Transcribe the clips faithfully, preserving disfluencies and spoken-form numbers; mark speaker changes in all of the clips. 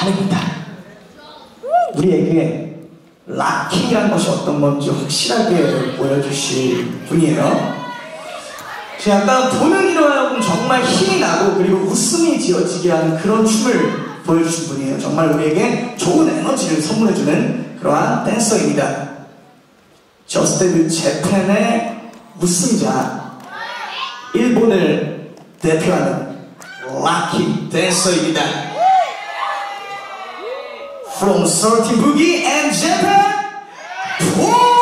Speaker 1: 잘합니다. 우리에게 락킹이라는 것이 어떤 건지 확실하게 보여주실 분이에요. 제가 약간 보는 이로 하여금 정말 힘이 나고 그리고 웃음이 지어지게 하는 그런 춤을 보여주신 분이에요. 정말 우리에게 좋은 에너지를 선물해주는 그러한 댄서입니다. 저스트 재팬의 웃음자, 일본을 대표하는 락킹 댄서입니다. From thirteen Boogie and Japan, Paul!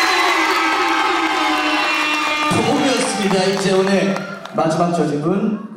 Speaker 1: 이제 오늘 마지막 저직은